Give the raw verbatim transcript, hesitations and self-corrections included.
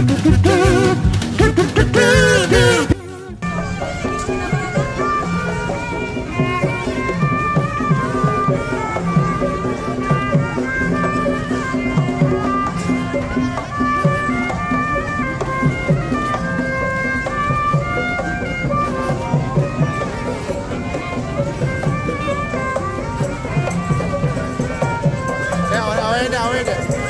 เอาเอาไว้เดี๋ยวเอาไว้เดี๋ยว